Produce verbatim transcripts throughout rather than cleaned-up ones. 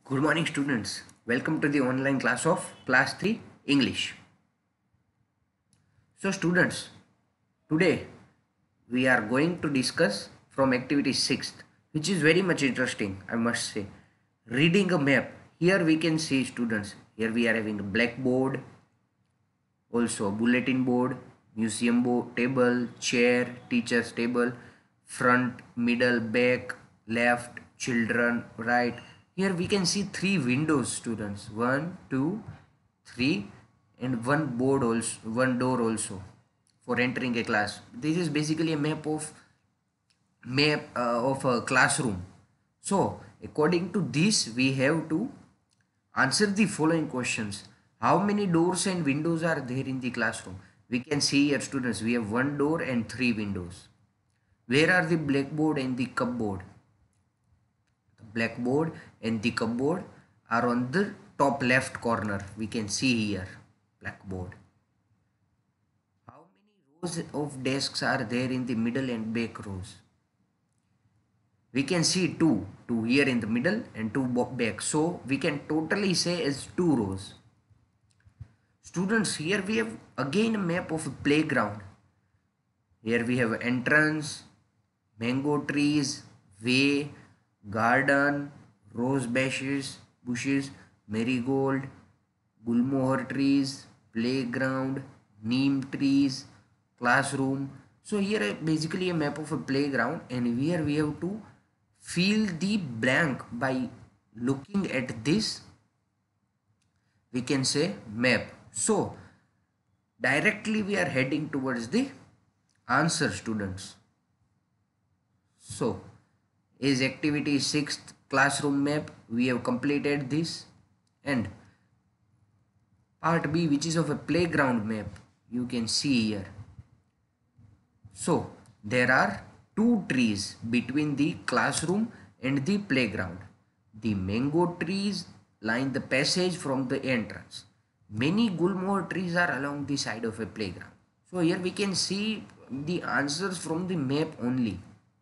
Good morning, students. Welcome to the online class of Class three English. So, students, today we are going to discuss from activity sixth, which is very much interesting, I must say. Reading a map. Here we can see, students, here we are having a blackboard, also a bulletin board, museum board, table, chair, teacher's table, front, middle, back, left, children, right. Here we can see three windows, students. One, two, three, and one board also, one door also for entering a class. This is basically a map of map uh, of a classroom. So according to this, we have to answer the following questions. How many doors and windows are there in the classroom? We can see here, students, we have one door and three windows. Where are the blackboard and the cupboard? The blackboard and the cupboard are on the top left corner. We can see here, blackboard. How many rows of desks are there in the middle and back rows? We can see two, two here in the middle and two back. So we can totally say as two rows. Students, here we have again a map of a playground. Here we have entrance, mango trees, way, garden, rose bushes, bushes, marigold, gulmohar trees, playground, neem trees, classroom. So here basically a map of a playground, and here we have to fill the blank by looking at this, we can say, map. So directly we are heading towards the answer, students. So is activity sixth classroom map, we have completed this, and part B, which is of a playground map, you can see here. So there are two trees between the classroom and the playground. The mango trees line the passage from the entrance. Many gulmohar trees are along the side of a playground. So here we can see the answers from the map only.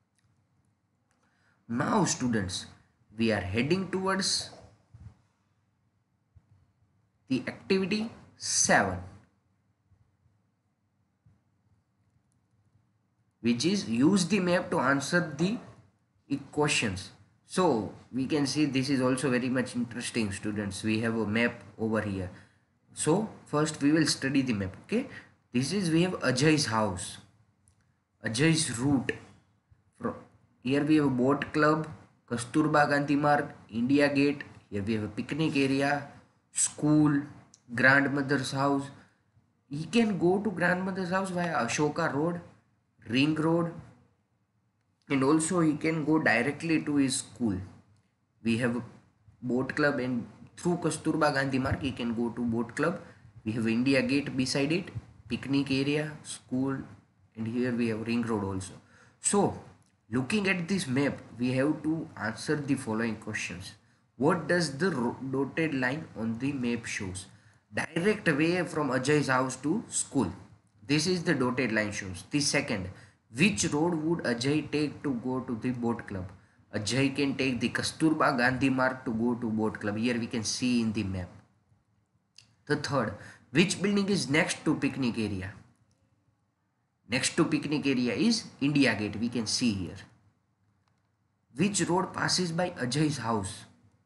Now students, we are heading towards the activity seven, which is use the map to answer the questions. So we can see this is also very much interesting, students. We have a map over here. So first we will study the map. Okay, this is, we have Ajay's house, Ajay's route. From here we have a boat club, Kasturba Gandhi Marg, India Gate. Here we have a picnic area, school, grandmother's house. He can go to grandmother's house via Ashoka Road, Ring Road, and also he can go directly to his school. We have a boat club, and through Kasturba Gandhi Marg he can go to boat club. We have India Gate beside it, picnic area, school, and here we have Ring Road also. So looking at this map, we have to answer the following questions. What does the dotted line on the map shows? Direct way from Ajay's house to school. This is the dotted line shows. The second, which road would Ajay take to go to the boat club? Ajay can take the Kasturba Gandhi Marg to go to boat club. Here we can see in the map. The third, which building is next to picnic area? Next to picnic area is India Gate. We can see here. Which road passes by Ajay's house?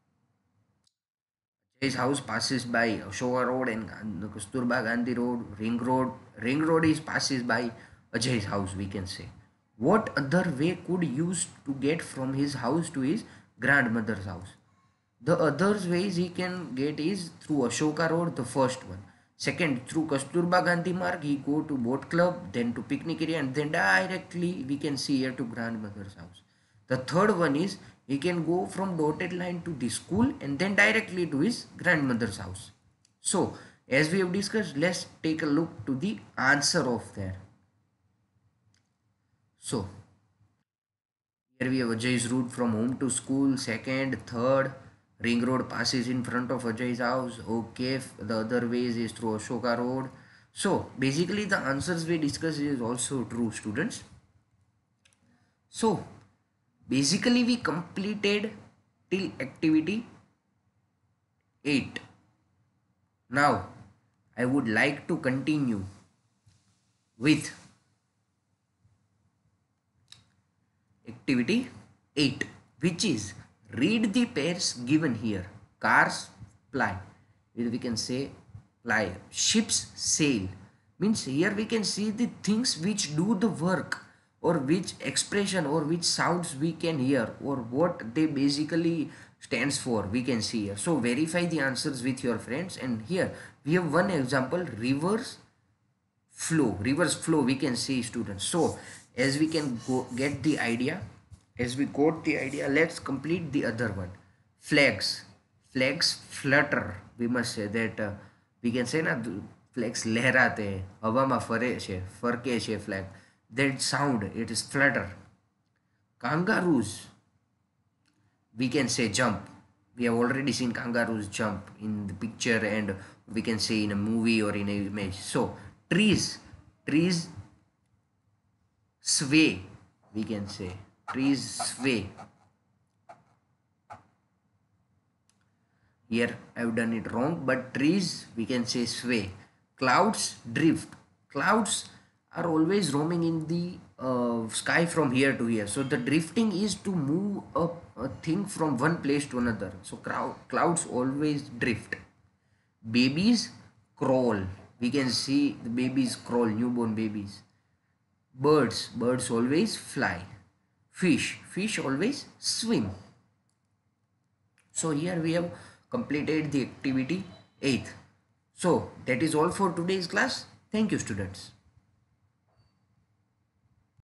His house passes by Ashoka Road and Kasturba Gandhi Road, Ring Road. Ring Road is passes by Ajay's house, we can say. What other way could use to get from his house to his grandmother's house? The other ways he can get is through Ashoka Road, the first one. Second, through Kasturba Gandhi Marg, he go to boat club, then to picnic area, and then directly we can see here to grandmother's house. The third one is he can go from dotted line to the school and then directly to his grandmother's house. So as we have discussed, let's take a look to the answer of that. So here we have Ajay's route from home to school. Second, third, Ring Road passes in front of Ajay's house. Okay, the other ways is through Ashoka Road. So basically the answers we discussed is also true, students. So basically we completed till activity eight. Now I would like to continue with activity eight, which is read the pairs given here. Cars fly, we can say fly. Ships sail, means here we can see the things which do the work, or which expression or which sounds we can hear, or what they basically stands for, we can see here. So verify the answers with your friends. And here we have one example, rivers flow, rivers flow, we can see, students. So as we can go get the idea, as we got the idea, let's complete the other one. Flags, flags flutter, we must say that, uh, we can say na, flags લહેરાતે હવામાં ફરે છે, ફરકે છે flag, that sound, it is flutter. Kangaroos, we can say jump. We have already seen kangaroos jump in the picture, and we can say in a movie or in an image. So trees, trees sway, we can say trees sway. Here I have done it wrong, but trees we can say sway. Clouds drift, clouds are always roaming in the uh, sky from here to here. So the drifting is to move a, a thing from one place to another. So crowd, clouds always drift. Babies crawl, we can see the babies crawl, newborn babies. Birds, birds always fly. Fish, fish always swim. So here we have completed the activity eighth. So that is all for today's class. Thank you, students.